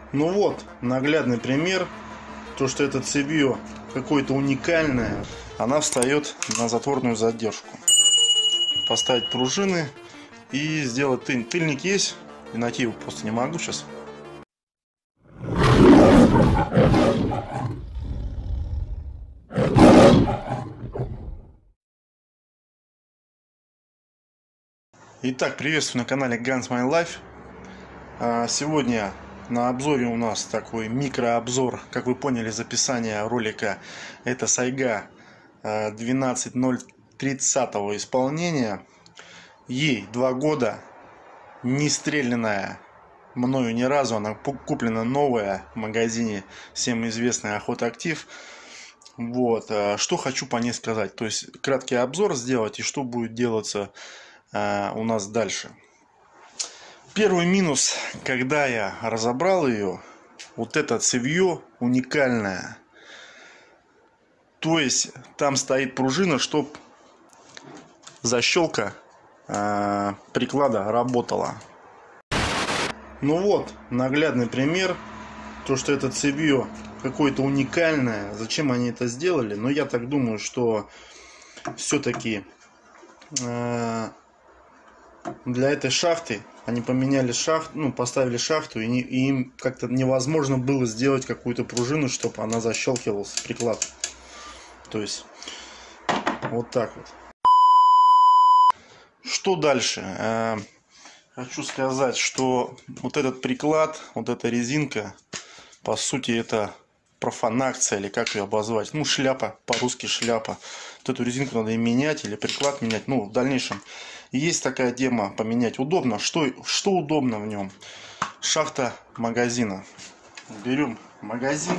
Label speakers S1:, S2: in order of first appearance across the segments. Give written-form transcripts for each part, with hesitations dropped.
S1: Ну вот, наглядный пример, то что это цевье какое-то уникальное, она встает на затворную задержку. Поставить пружины и сделать тыльник. Тыльник есть, и найти его просто не могу сейчас. Итак, приветствую на канале Guns My Life. Сегодня на обзоре у нас такой микрообзор, как вы поняли из описания ролика, это Сайга 12030 исполнения. Ей 2 года, не стрелянная мною ни разу, она куплена новая в магазине всем известный Охота Актив. Вот, что хочу по ней сказать, то есть краткий обзор сделать и что будет делаться у нас дальше. Первый минус, когда я разобрал ее, вот это цевье уникальное. То есть там стоит пружина, чтобы защелка приклада работала. Ну вот, наглядный пример, то что это цевье какое-то уникальное. Зачем они это сделали? Но я так думаю, что все-таки для этой шахты они поменяли шахту, ну, поставили шахту, и им как-то невозможно было сделать какую-то пружину, чтобы она защелкивалась, приклад. То есть вот так вот. Что дальше? Хочу сказать, что вот этот приклад, вот эта резинка, по сути, это профанакция, или как ее обозвать, ну, шляпа, по-русски шляпа. Вот эту резинку надо и менять, или приклад менять, ну, в дальнейшем. Есть такая тема поменять. Удобно. Что удобно в нем? Шахта магазина. Берем магазин.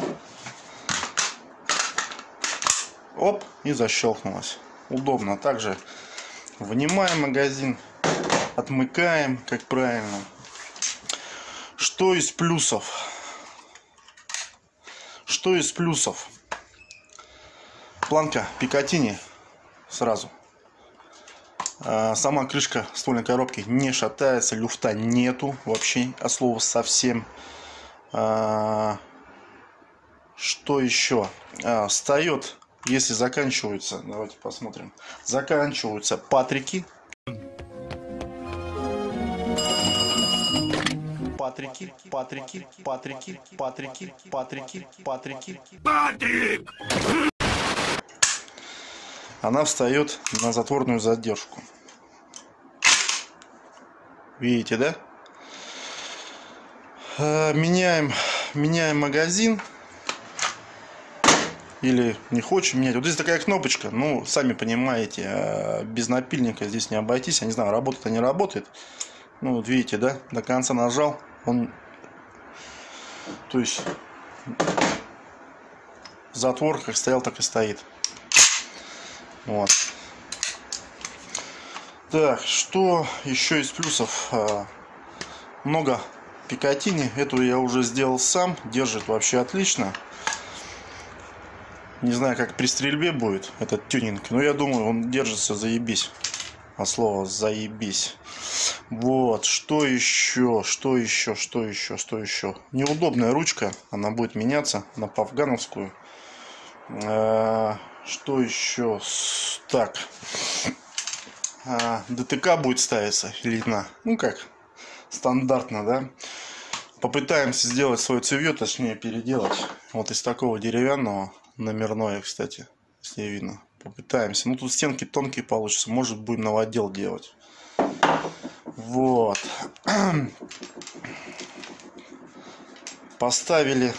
S1: Оп, и защелкнулась. Удобно. Также вынимаем магазин. Отмыкаем, как правильно. Что из плюсов? Что из плюсов? Планка Пикатини сразу. Сама крышка ствольной коробки не шатается, люфта нету вообще, от слова совсем. Что еще? Встает, если заканчиваются, давайте посмотрим, заканчиваются патрики. Патрик! Она встает на затворную задержку. Видите, да? Меняем магазин. Или не хочешь менять. Вот здесь такая кнопочка. Ну, сами понимаете, без напильника здесь не обойтись. Я не знаю, работает, не работает. Ну, вот видите, да? До конца нажал. Он... То есть затвор как стоял, так и стоит. Вот. Так, что еще из плюсов? Много Пикатини. Эту я уже сделал сам. Держит вообще отлично. Не знаю, как при стрельбе будет этот тюнинг, но я думаю, он держится заебись. От слова заебись. Вот, что еще? Неудобная ручка. Она будет меняться на пафгановскую. Что еще? Так. ДТК будет ставиться или на, ну как, стандартно, да. Попытаемся сделать свое цевье, точнее переделать. Вот из такого деревянного, номерное, кстати, если видно. Попытаемся. Ну тут стенки тонкие получатся, может будем новодел делать. Вот. Поставили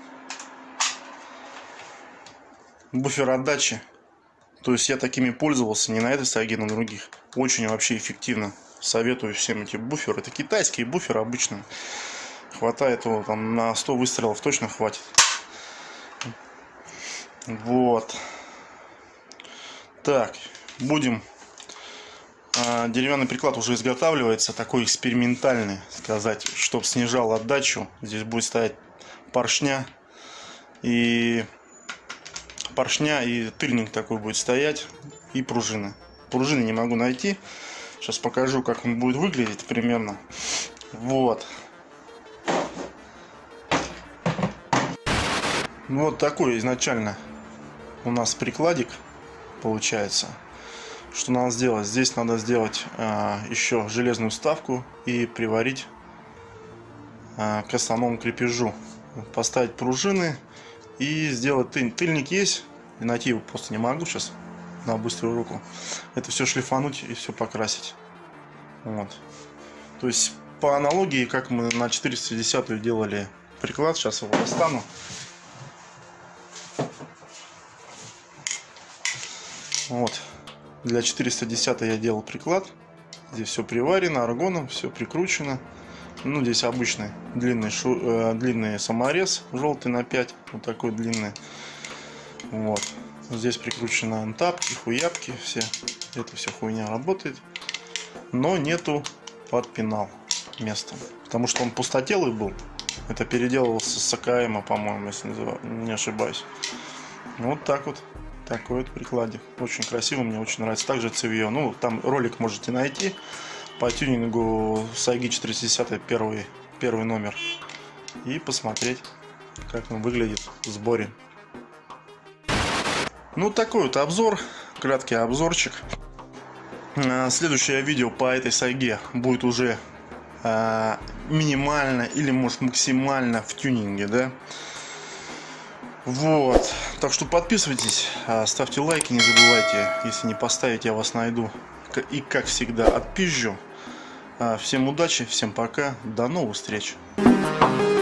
S1: буфер отдачи. То есть я такими пользовался не на этой саге, на других. Очень вообще эффективно. Советую всем эти буферы. Это китайские буферы обычные. Хватает его там на 100 выстрелов, точно хватит. Вот. Так, будем. Деревянный приклад уже изготавливается, такой экспериментальный, сказать, чтобы снижал отдачу. Здесь будет стоять поршня и тыльник такой будет стоять, и пружины. Пружины не могу найти. Сейчас покажу, как он будет выглядеть примерно. Вот. Вот такой изначально у нас прикладик получается. Что надо сделать? Здесь надо сделать еще железную вставку и приварить к основному крепежу. Поставить пружины и сделать тыльник есть. И найти его просто не могу сейчас на быструю руку. Это все шлифануть и все покрасить. Вот. То есть по аналогии, как мы на 410 делали приклад. Сейчас его достану. Вот. Для 410 я делал приклад. Здесь все приварено аргоном, все прикручено. Ну, здесь обычный длинный саморез, желтый на 5. Вот такой длинный. Вот. Здесь прикручены антапки, хуяпки, все. Это вся хуйня работает. Но нету под пенал места. Потому что он пустотелый был. Это переделывался с АКМ, по-моему, если не ошибаюсь. Вот так вот. Такой вот прикладик. Очень красиво, мне очень нравится. Также цевье. Ну, там ролик можете найти по тюнингу Сайги 410 первый номер. И посмотреть, как он выглядит в сборе. Ну, такой вот обзор. Краткий обзорчик. Следующее видео по этой сайге будет уже минимально или может максимально в тюнинге, да. Вот. Так что подписывайтесь, ставьте лайки, не забывайте. Если не поставить, я вас найду. И как всегда отпизжу. Всем удачи, всем пока, до новых встреч.